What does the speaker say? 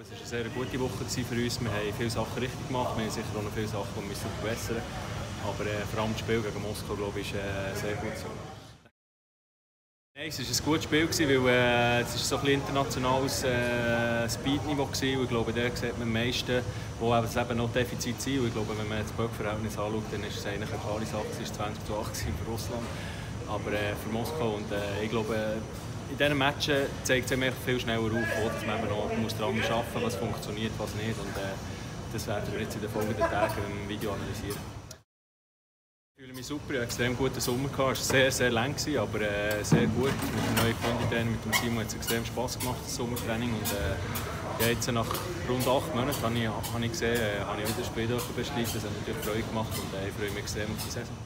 Es war eine sehr gute Woche für uns. Wir haben viele Sachen richtig gemacht. Wir haben sicher auch noch viele Sachen, die wir verbessern müssen. Aber vor allem das Spiel gegen Moskau, glaube ich, ist sehr gut so. Nein, es war ein gutes Spiel, weil es so ein internationales Speedniveau war. Ich glaube, da sieht man am meisten, wo es eben noch Defizite sind. Ich glaube, wenn man das Böck-Verhältnis anschaut, dann ist es eigentlich eine klare Sache. Es war 20:8 für Russland, aber für Moskau. Und ich glaube, in diesen Matchen zeigt es viel schneller auf, dass man eben noch daran arbeiten muss, was funktioniert, was nicht. Und das werden wir jetzt in den folgenden Tagen im Video analysieren. Ich fühle mich super, ich hatte einen extrem guten Sommer. Es war sehr, sehr lang, aber sehr gut. Mit dem neuen Konditrainer, mit dem Simon, hat es extrem Spass gemacht, das Sommertraining. Und jetzt nach rund 8 Monaten habe ich gesehen, habe ich wieder ein Spiel bestreiten. Das hat natürlich Freude gemacht und ich freue mich extrem auf die Saison.